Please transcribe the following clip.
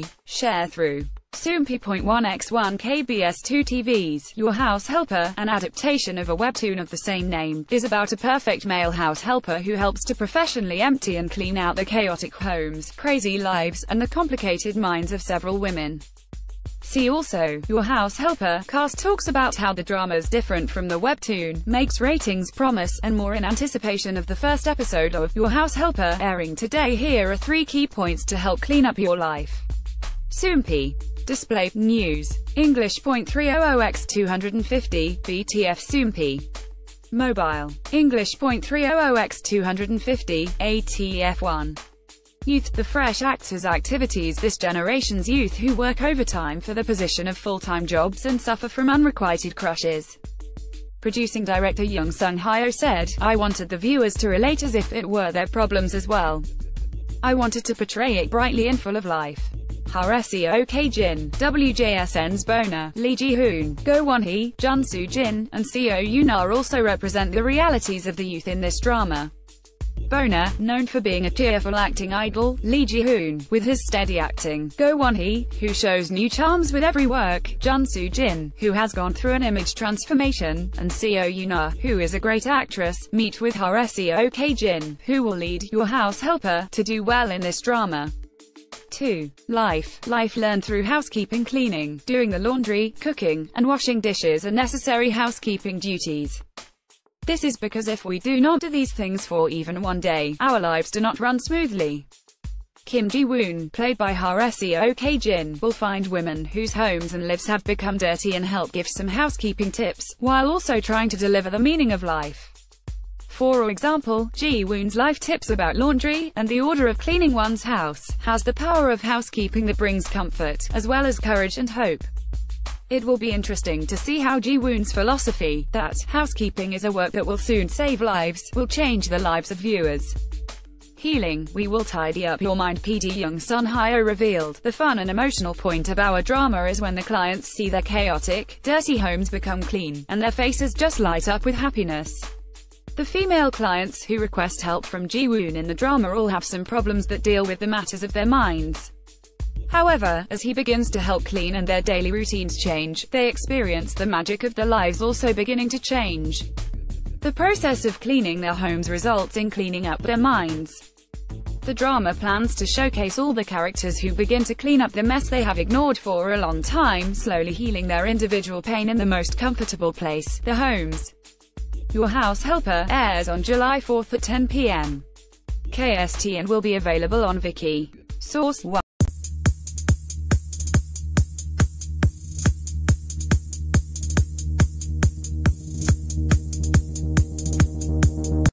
Share through Soompi.1x1 KBS2 TV's Your House Helper, an adaptation of a webtoon of the same name, is about a perfect male house helper who helps to professionally empty and clean out the chaotic homes, crazy lives, and the complicated minds of several women. See also, Your House Helper. Cast talks about how the drama is different from the webtoon, makes ratings promise, and more in anticipation of the first episode of Your House Helper, airing today. Here are 3 key points to help clean up your life. Soompi. Display News. English .300x250, BTF Soompi. Mobile. English .300x250, ATF1. Youth. The Fresh Actors activities. This generation's youth who work overtime for the position of full-time jobs and suffer from unrequited crushes. Producing director Young Sung-hyo said, "I wanted the viewers to relate as if it were their problems as well. I wanted to portray it brightly and full of life." Hareseo K-jin, WJSN's Bona, Lee Ji-hoon, Go Won-hee, Jun Soo-jin, and Seo Yoon-ah also represent the realities of the youth in this drama. Bona, known for being a cheerful acting idol, Lee Ji-hoon, with his steady acting, Go Won-hee, who shows new charms with every work, Jun Soo-jin, who has gone through an image transformation, and Seo Yoon-ah, who is a great actress, meet with Hareseo K-jin, who will lead Your House Helper to do well in this drama. 2. Life learned through housekeeping. Cleaning, doing the laundry, cooking, and washing dishes are necessary housekeeping duties. This is because if we do not do these things for even one day, our lives do not run smoothly. Kim Ji-woon, played by Hareseo K-jin, will find women whose homes and lives have become dirty and help give some housekeeping tips, while also trying to deliver the meaning of life. For example, Ji-woon's life tips about laundry, and the order of cleaning one's house, has the power of housekeeping that brings comfort, as well as courage and hope. It will be interesting to see how Ji-woon's philosophy, that housekeeping is a work that will soon save lives, will change the lives of viewers. Healing, we will tidy up your mind. PD Young Sung-hyo revealed, the fun and emotional point of our drama is when the clients see their chaotic, dirty homes become clean, and their faces just light up with happiness. The female clients who request help from Ji-woon in the drama all have some problems that deal with the matters of their minds. However, as he begins to help clean and their daily routines change, they experience the magic of their lives also beginning to change. The process of cleaning their homes results in cleaning up their minds. The drama plans to showcase all the characters who begin to clean up the mess they have ignored for a long time, slowly healing their individual pain in the most comfortable place, their homes. Your House Helper airs on July 4 at 10 p.m. KST and will be available on Viki. Source 1.